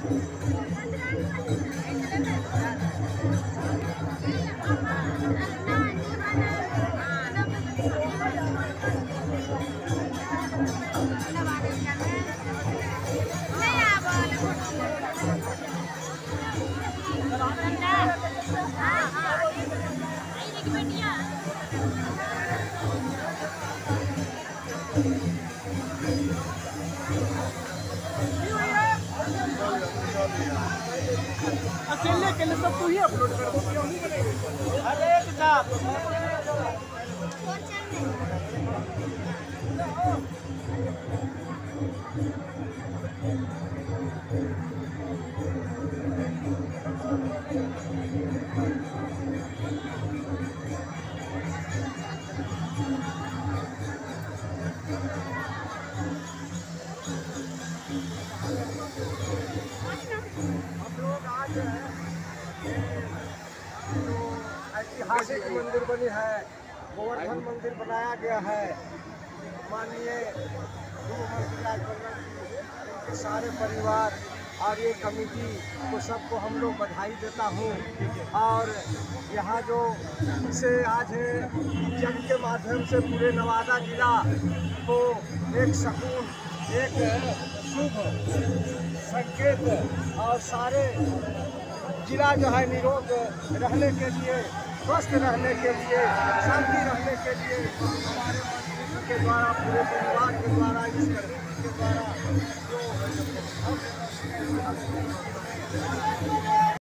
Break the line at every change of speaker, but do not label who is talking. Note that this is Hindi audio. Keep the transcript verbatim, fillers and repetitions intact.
अकेले अकेले सब तू ही अपलोड कर अरे किताब ऐतिहासिक मंदिर बनी है, गोवर्धन मंदिर बनाया गया है। माननीय उनके सारे परिवार और ये कमेटी को सबको हम लोग बधाई देता हूँ। और यहाँ जो से आज जग के माध्यम से पूरे नवादा जिला को एक सकून, एक शुभ संकेत और सारे जिला जो है निरोग रहने के लिए, स्वस्थ रहने के लिए, शांति रहने के लिए हमारे मंत्री के द्वारा, पूरे परिवार के द्वारा, इस कमेटी के द्वारा जो